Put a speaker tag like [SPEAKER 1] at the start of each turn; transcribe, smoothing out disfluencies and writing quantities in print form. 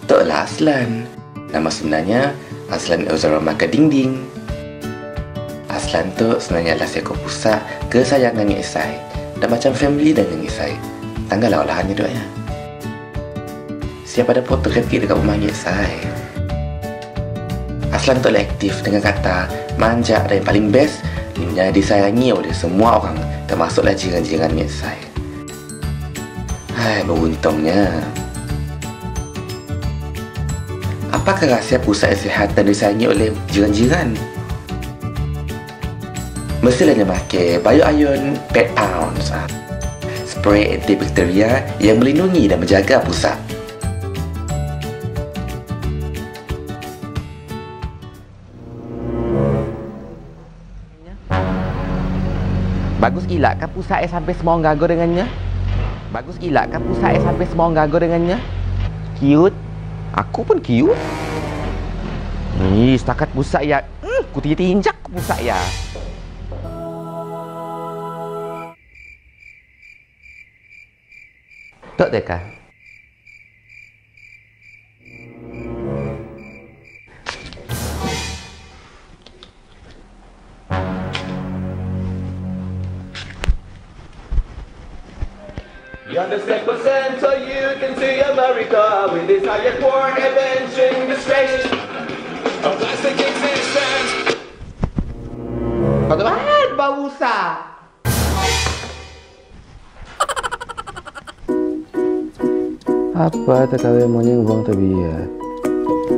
[SPEAKER 1] Tok lah Aslan. Nama sebenarnya Aslan Uzara Maka Dingding. Aslan tu sebenarnya adalah seekor pusat kesayangan Ngek Sai. Dan macam family dengan Ngek Sai. Tanggallah olahannya duk ya. Siapa ada foto kecil dekat rumah Ngek Sai. Aslan tu aktif dengan kata manja dan yang paling best dia disayangi oleh semua orang, termasuklah jiran-jiran Ngek Sai. Hai, beruntungnya. Apakah rahsia pusat kesihatan disayangi oleh jiran-jiran? Mestilah dia pakai BioIron Pet Pounds, spray antibakteria yang melindungi dan menjaga pusat.
[SPEAKER 2] Bagus gila kan pusat sampai semua orang gagal dengannya? Bagus gila kan pusat sampai semua orang gagal dengannya? Cute. Aku pun cute. Ni setakat pusat ya. Aku tinjak pusat ya. Tak deka.
[SPEAKER 3] Beyond the second center, you can see America with its higher porn, avenging disgrace of plastic existence.
[SPEAKER 2] Kau banget bau usah.
[SPEAKER 4] Apa tak kawin morning buang tabiat?